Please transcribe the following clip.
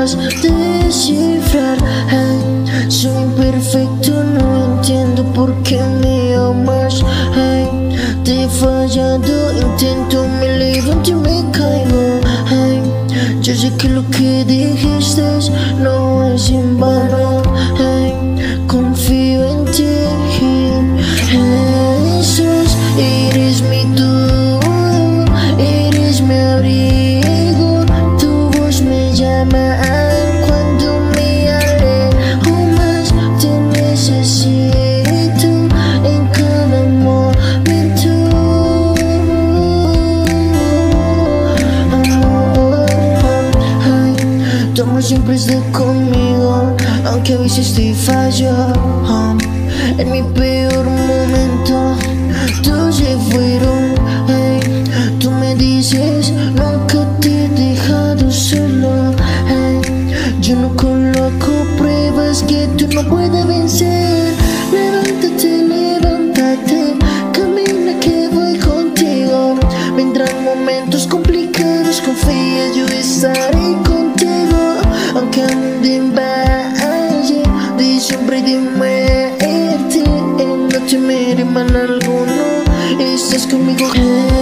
capaz de descifrar. Hey, soy imperfecto, no entiendo por qué me amas. Hey, te he fallado, intento, me levanto y me caigo. Hey, yo sé que lo que dijiste no es en vano. Hey, confío en ti. Jesús, eres mi todo, eres mi abrigo. Tu voz me llama cuando me alejo más. Te necesito en cada momento. Tu amor siempre está conmigo, aunque a veces te fallo. En mi peor momento, todos se fueron. Hey, tú me dices, nunca te he dejado solo. Hey, yo no coloco pruebas que tú no puedes vencer. Levántate, levántate, camina que voy contigo. Vendrán momentos complicados, confía, yo estaré contigo. Aunque ande en valle de sombra y de muerte, no temeré mal alguno, estás conmigo.